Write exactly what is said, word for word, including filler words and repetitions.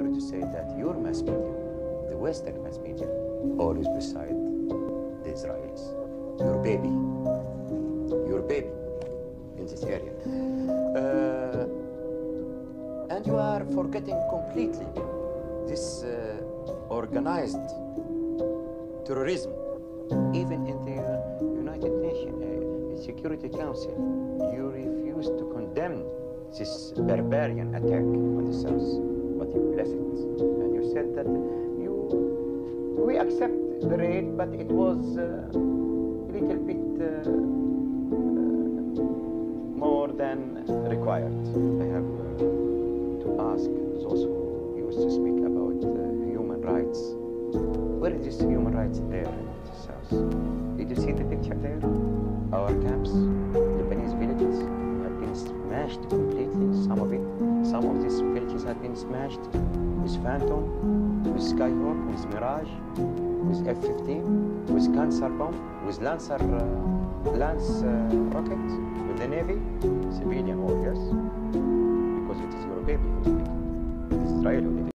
sorry to say that your mass media, the Western mass media, always beside the Israelis. Your baby, your baby in this area. Uh, and you are forgetting completely this uh, organized terrorism, even in the United Nations uh, Security Council. You refuse to condemn this barbarian attack on the South, but you left it. And you said that you, we accept the raid, but it was uh, a little bit uh, uh, more than required. I have uh, to ask those who used to speak about uh, human rights. Where is this human rights there in the South? Did you see the picture there? Our camps, Lebanese villages, have been smashed completely, some of it. Some of these villages have been smashed with Phantom, with Skyhawk, with Mirage, with F fifteen, with Cancer bomb, with Lancer, uh, Lance uh, rocket, with the Navy, civilian warriors, because it is your baby who did it. It's Israel who did it.